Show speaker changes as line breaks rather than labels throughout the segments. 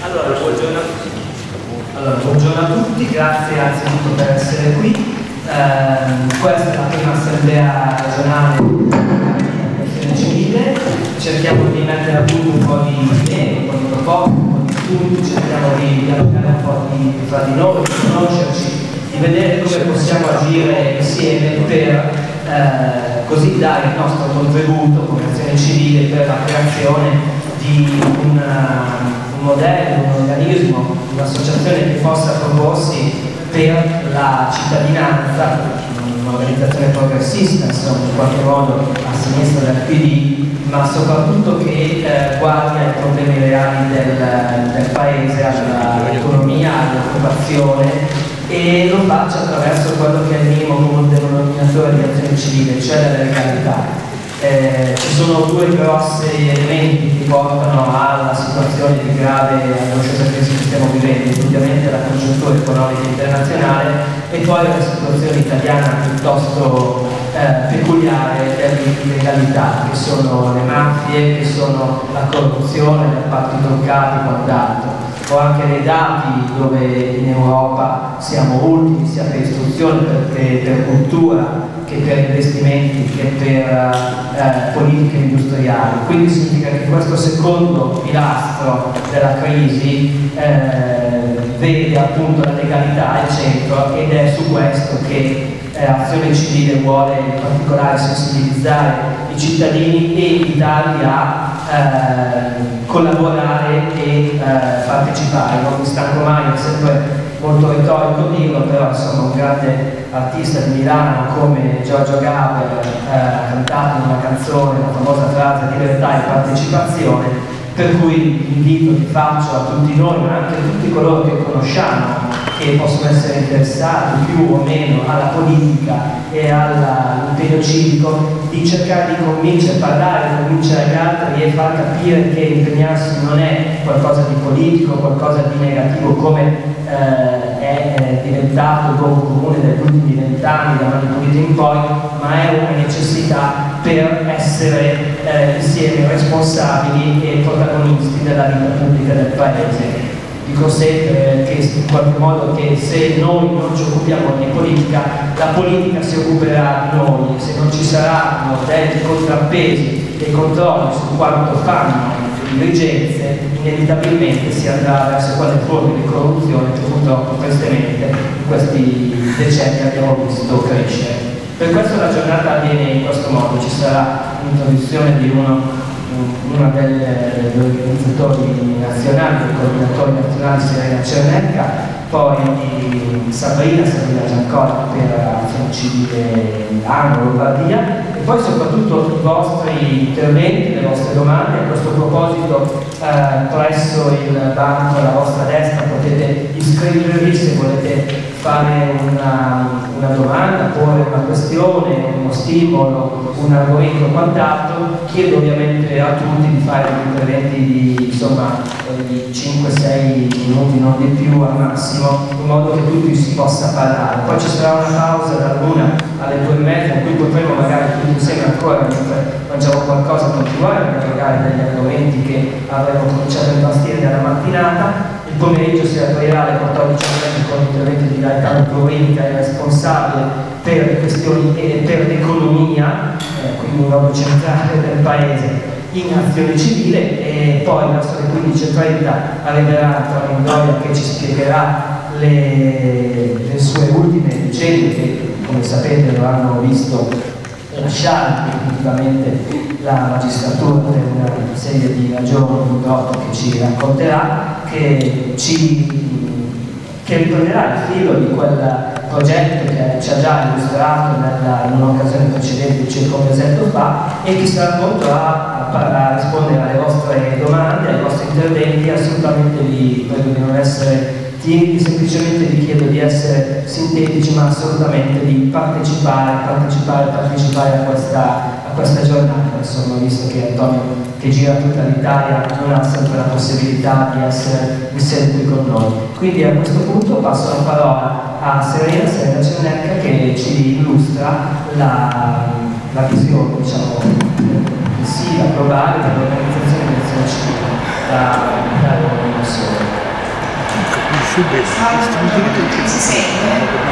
Buongiorno a tutti, grazie anzitutto per essere qui. Questa è la prima assemblea regionale della Protezione Civile. Cerchiamo di mettere a punto un po' di idee, un po' di proposte, un po' di spunti, cerchiamo di dialogare un po' fra di noi, di conoscerci, di vedere come possiamo agire insieme per così dare il nostro contributo come azione civile per la creazione di un modello, un organismo, un'associazione che possa proporsi per la cittadinanza, un'organizzazione progressista, insomma, in qualche modo a sinistra del PD, ma soprattutto che guardi ai problemi reali del paese, all'economia, all'occupazione, e lo faccia attraverso quello che è il minimo comune denominatore di azione civile, cioè la legalità. Ci sono due grossi elementi che portano alla situazione di grave angosciosa crisi che stiamo vivendo, indubbiamente la congiuntura economica internazionale e poi la situazione italiana piuttosto peculiare dell'illegalità, che sono le mafie, che sono la corruzione, gli appalti truccati e quant'altro. Ho anche dei dati dove in Europa siamo ultimi sia per istruzione che per cultura, che per investimenti, che per politiche industriali. Quindi significa che questo secondo pilastro della crisi vede appunto la legalità al centro, ed è su questo che Azione Civile vuole in particolare sensibilizzare i cittadini e invitarli a collaborare e partecipare. Non mi stanco mai, è sempre molto retorico dirlo, però insomma un grande artista di Milano come Giorgio Gaber ha cantato in una canzone la famosa frase libertà e partecipazione, per cui l'invito che faccio a tutti noi, ma anche a tutti coloro che conosciamo, che possono essere interessati più o meno alla politica e all'impegno civico, di cercare di convincere, parlare, convincere gli altri e far capire che impegnarsi non è qualcosa di politico, qualcosa di negativo come è diventato il luogo comune degli ultimi 20 anni, da Mani Pulite in poi, ma è una necessità per essere insieme responsabili e protagonisti della vita pubblica del Paese. Dico sempre che in qualche modo che se noi non ci occupiamo di politica, la politica si occuperà di noi, se non ci saranno dei contrappesi, dei controlli su quanto fanno le dirigenze, inevitabilmente si andrà verso quelle forme di corruzione che purtroppo tristemente in questi decenni abbiamo visto crescere. Per questo la giornata avviene in questo modo: ci sarà l'introduzione di uno degli organizzatori nazionali, del coordinatore nazionale Serena Cernecca, poi di Sabrina Giancola per Azione Civile Milano, Lombardia, e poi soprattutto i vostri interventi, le vostre domande. A questo proposito presso il banco alla vostra destra potete iscrivervi se volete fare una domanda, porre una questione, uno stimolo, un argomento o quant'altro. Chiedo ovviamente a tutti di fare degli interventi di 5-6 minuti, non di più al massimo, in modo che tutti si possa parlare. Poi ci sarà una pausa dall'1 alle 2:30 in cui potremo magari tutti insieme ancora, mentre mangiamo qualcosa, continuare a dialogare degli argomenti che avremo cominciato a imbastire nella mattinata. Il pomeriggio si aprirà alle 14:30 con l'intervento di Gaetano Proini, che è responsabile per le questioni e per l'economia, quindi un nodo centrale del Paese in Azione Civile, e poi verso le 15:30 arriverà Antonio Indoia che ci spiegherà le sue ultime vicende che, come sapete, lo hanno visto lasciare definitivamente la magistratura per una serie di ragioni purtroppo che ci racconterà, che riprenderà il filo di quel progetto che ci ha già illustrato in un'occasione precedente circa un mesetto fa, e che sarà pronto a rispondere alle vostre domande, ai vostri interventi. Assolutamente vi prego di non essere timidi, semplicemente vi chiedo di essere sintetici, ma assolutamente di partecipare a questa giornata. Insomma, visto che Antonio, che gira tutta l'Italia, non ha sempre la possibilità di essere qui con noi. Quindi a questo punto passo la parola a Serena Cernecca, che ci illustra la visione, diciamo, complessiva, globale dell'organizzazione di Azione Civile dall'Unione.
Si sente?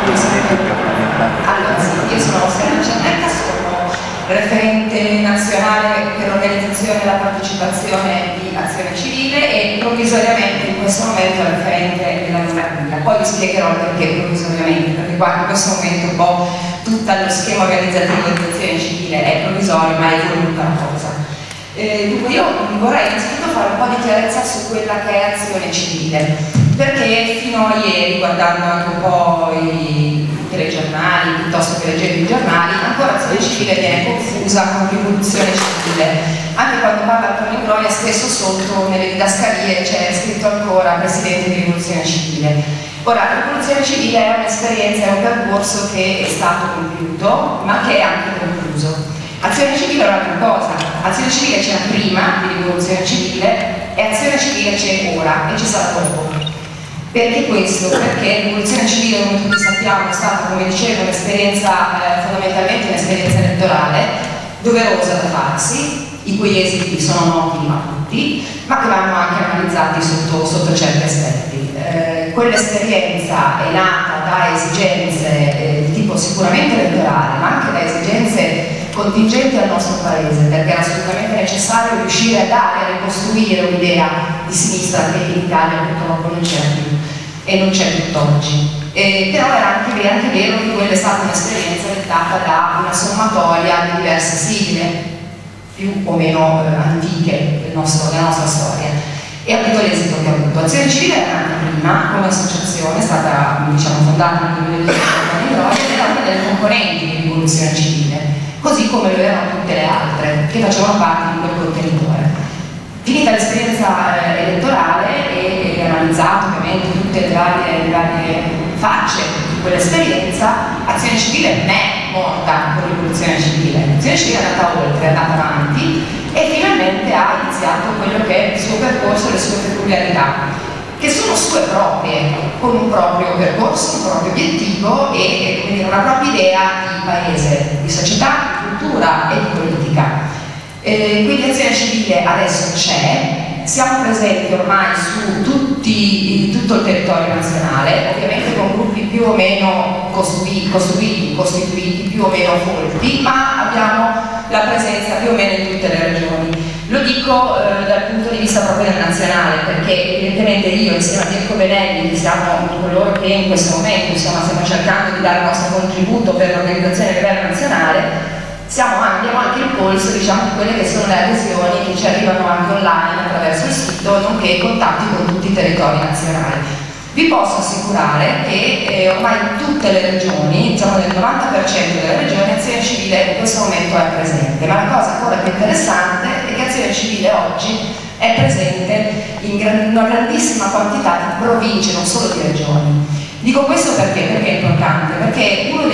Allora, sì, io sono Serena Giannetta, sono referente nazionale per l'organizzazione e la partecipazione di Azione Civile e provvisoriamente in questo momento referente della Lombardia. Poi vi spiegherò perché provvisoriamente, perché qua in questo momento un po' tutto lo schema organizzativo di Azione Civile è provvisorio, ma è evoluta la cosa. Dunque io vorrei innanzitutto fare un po' di chiarezza su quella che è Azione Civile, perché fino a ieri, guardando anche un po' i telegiornali, piuttosto che leggendo i giornali, ancora Azione Civile viene confusa con Rivoluzione Civile. Anche quando parla Antonio Groia, spesso sotto nelle didascalie c'è scritto ancora Presidente di Rivoluzione Civile. Ora, la Rivoluzione Civile è un'esperienza, è un percorso che è stato compiuto, ma che è anche concluso. Azione Civile è un'altra cosa. Azione Civile c'era prima di Rivoluzione Civile e Azione Civile c'è ora e ci sarà dopo. Perché questo? Perché Rivoluzione Civile, come tutti sappiamo, è stata, come dicevo, un'esperienza, fondamentalmente un'esperienza elettorale, doverosa da farsi, i cui esiti sono noti a tutti, ma che vanno anche analizzati sotto certi aspetti. Quell'esperienza è nata da esigenze di tipo sicuramente elettorale, ma anche da esigenze contingenti al nostro paese, perché era assolutamente necessario riuscire a dare, a ricostruire un'idea di sinistra che in Italia purtroppo non c'era più e non c'è tutt'oggi. Però era anche vero che quella è stata un'esperienza dettata da una sommatoria di diverse sigle, più o meno antiche della nostra storia, e ha avuto l'esito che ha avuto. Azione Civile era nata prima come associazione, è stata fondata nel 2012 ed era una delle componenti di Rivoluzione Civile, così come lo erano tutte le altre che facevano parte di quel contenitore. Finita l'esperienza elettorale e analizzato ovviamente tutte le varie facce di quell'esperienza, Azione Civile non è morta con Rivoluzione Civile. Azione Civile è andata oltre, è andata avanti e finalmente ha iniziato quello che è il suo percorso e le sue peculiarità, che sono sue proprie, con un proprio percorso, un proprio obiettivo e una propria idea di paese, di società, di cultura e di politica. Quindi Azione Civile adesso c'è, siamo presenti ormai su tutto il territorio nazionale, ovviamente con gruppi più o meno costituiti, più o meno folti, ma abbiamo la presenza più o meno in tutte le regioni. Lo dico dal punto di vista proprio del nazionale, perché evidentemente io insieme a Mirko Benelli, che siamo coloro che in questo momento stiamo cercando di dare il nostro contributo per l'organizzazione a livello nazionale, abbiamo anche il polso di quelle che sono le adesioni che ci arrivano anche online attraverso il sito, nonché i contatti con tutti i territori nazionali. Vi posso assicurare che ormai in tutte le regioni, nel 90% delle regioni, Azione Civile in questo momento è presente, ma la cosa ancora più interessante è che Azione Civile oggi è presente in una grandissima quantità di province, non solo di regioni. Dico questo perché è importante, perché una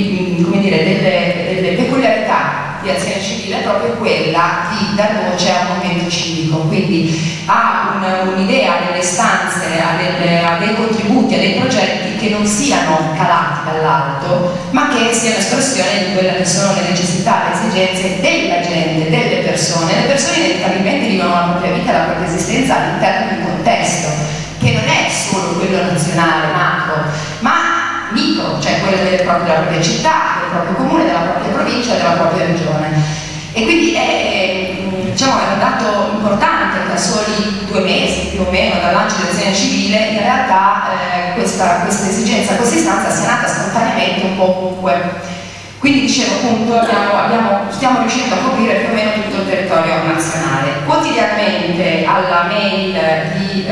delle peculiarità di Azione Civile è proprio quella di dar voce a un movimento civico, quindi ha un'idea delle istanze, a dei contributi, a dei progetti che non siano calati dall'alto, ma che siano espressione di quelle che sono le necessità, le esigenze della gente, delle persone. Le persone inevitabilmente vivono la propria vita, la propria esistenza all'interno di un contesto che non è solo quello nazionale, macro, ma micro, cioè quello della propria città, del proprio comune, della propria provincia, della propria regione. E quindi è un dato importante che a soli 2 mesi più o meno dal lancio di Azione Civile in realtà questa esigenza, questa istanza sia nata spontaneamente un po' ovunque. Quindi dicevo appunto, stiamo riuscendo a coprire più o meno tutto il territorio nazionale. Quotidianamente alla mail di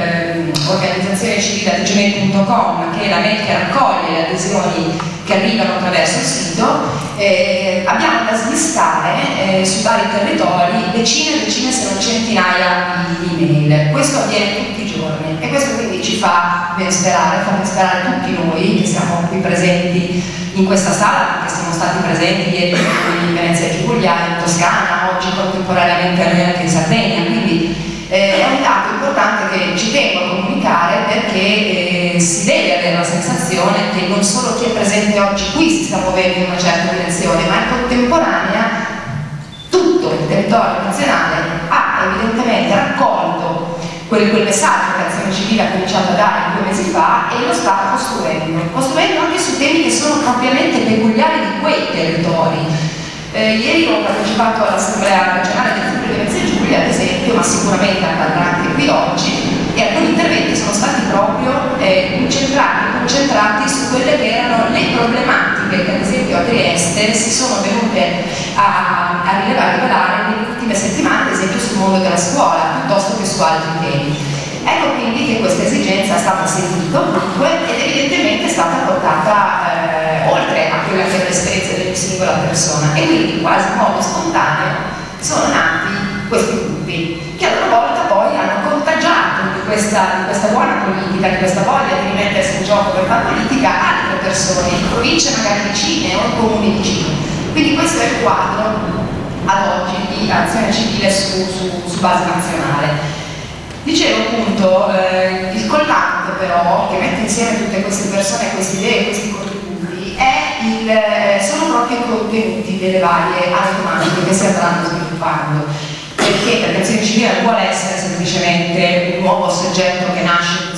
organizzazione-civile@gmail.com, che è la mail che raccoglie le adesioni che arrivano attraverso il sito, abbiamo da smistare su vari territori decine e decine se non centinaia di email. Questo avviene tutti i giorni e questo quindi ci fa ben sperare, tutti noi che siamo qui presenti in questa sala, che siamo stati presenti ieri in Venezia e Giulia, in Toscana, oggi contemporaneamente anche in Sardegna, quindi è un dato importante che ci tengo a comunicare perché si deve avere la sensazione che non solo chi è presente oggi qui si sta muovendo in una certa direzione, ma in contemporanea tutto il territorio nazionale ha evidentemente raccolto quel messaggio che Azione Civile ha cominciato a dare 2 mesi fa e sta costruendo anche su temi che sono propriamente peculiari di quei territori. Ieri ho partecipato all'Assemblea regionale del Friuli Venezia Giulia, ad esempio, ma sicuramente accadrà anche qui oggi, e alcuni interventi sono stati proprio concentrati su quelle che erano le problematiche che ad esempio a Trieste si sono venute a rivelare nelle ultime settimane, ad esempio sul mondo della scuola, piuttosto che su altri temi. Ecco quindi che questa esigenza è stata sentita ovunque ed evidentemente è stata portata oltre a quella che è l'esperienza di ogni singola persona, e quindi quasi in modo spontaneo sono nati questi gruppi che a loro volta poi hanno contagiato di questa buona politica, di questa voglia di rimettersi in gioco per fare politica altre persone, in province magari vicine o in comuni vicini. Quindi questo è il quadro ad oggi di azione civile su base nazionale. Dicevo appunto, il collante però, che mette insieme tutte queste persone, queste idee, questi contributi, sono proprio i contenuti delle varie aree tematiche che si andranno sviluppando. Perché l'azione civile non vuole essere semplicemente un nuovo soggetto che nasce